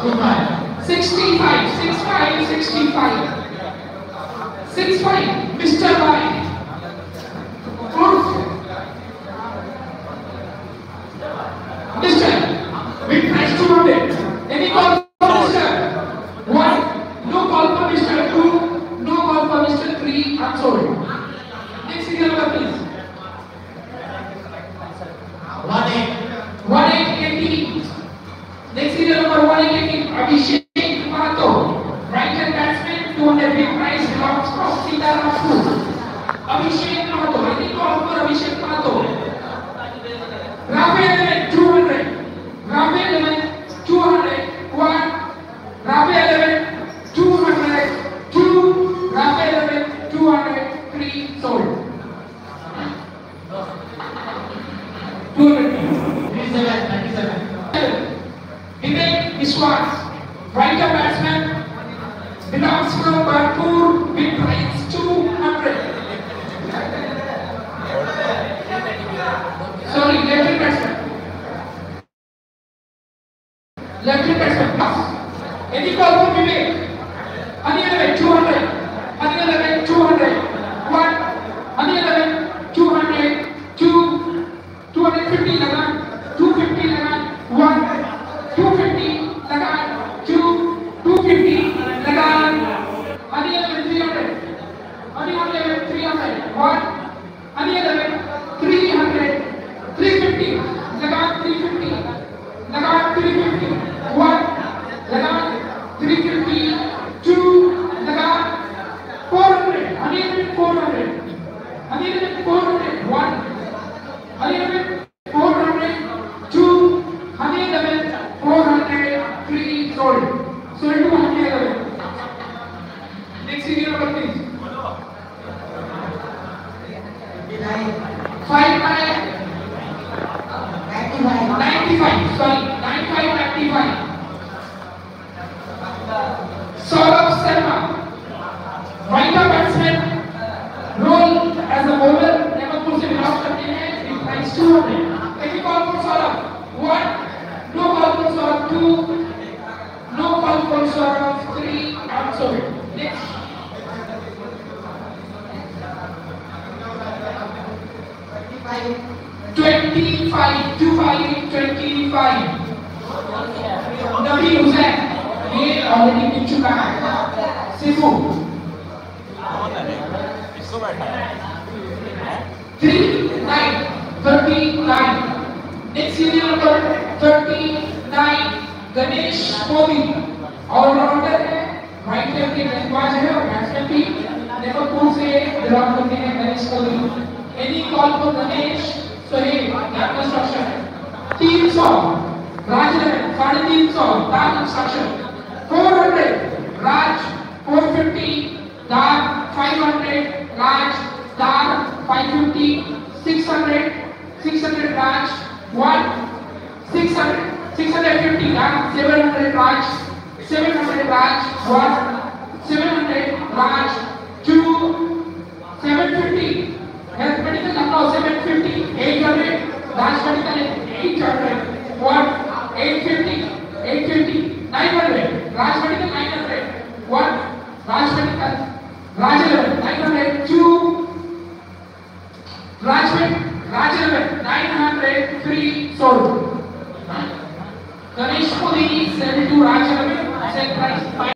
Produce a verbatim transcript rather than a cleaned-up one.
sixty-five, sixty-five, sixty-five, sixty-five, Mister Bhai. Mister, we press two hundred. Any call for Mister? One. No call for Mister Two. No call for Mister Three. I'm sorry. Next serial number, please. One eight. One eight eighty. Next serial number one eight eighty. Abhishek Mahato. Right hand batsman. Two hundred big prize belongs to Sitaram School. Abhishek Mahato. Any call for Abhishek Mahato? Rafael eleven, two hundred. Rafael eleven, two hundred. One. Rafael eleven, two hundred. Two. Rafael eleven, two hundred. Three. Sold. two hundred. ninety-seven, ninety-seven. Vivek Biswas. Right hand batsman. Belongs from Bharpur. Big prize two hundred. Sorry, left hand batsman. Left hand batsman, pass. Any call for Vivek? Ani eleven, two hundred. Ani eleven, two hundred. One. Ani eleven, two hundred. Two. two hundred fifty lagan. two fifty lagan. One. two fifty lagan. Two. two fifty lagan. Ani eleven, three hundred. Ani eleven, three hundred. One. Ani eleven, three hundred. three fifty lagan. three fifty lagan. three fifty. One. Lagan. three fifty. Two. Lagan. four hundred. Ani eleven, four hundred. Ani eleven, four hundred. One. Ani eleven, four hundred. Two. Ani eleven, four hundred. Three. Sold. Sold to Ani eleven. Next serial number, please. Five nine. ninety-five. Sorry. ninety-five, ninety-five. Saurabh Sharma. Right arm batsman. Role as a bowler. Liverpool से belong करते हैं. Price two hundred. Any call for Saurabh? One. No call for Saurabh. Two. No call for Saurabh. Three. I'm sorry. Next. twenty-five. twenty-five. twenty-five. Nabi Hussain. ये already मिल चुका है. सिफू. Three nine. thirty-nine. Next serial number thirty-nine. Ganesh Modi. Allrounder है. Right hand के गेंदबाज है और बैट्समैन भी. लिवरपूल से बिलोंग करते हैं Ganesh Modi. Any call for Ganesh? Sohail. That construction. तीन सौ. Raj साढ़े तीन सौ. That construction. four hundred. Raj. four fifty. Dar. five hundred. Raj. Dar. five fifty. six hundred. six hundred. Raj. one. six hundred. six fifty. Dar. seven hundred. Raj. seven hundred. Raj. one. seven hundred. Raj. two. seven fifty. Health medical Lucknow. seven fifty. eight hundred. Raj medical eight hundred. one. eight fifty. eight fifty. nine hundred. Raj medical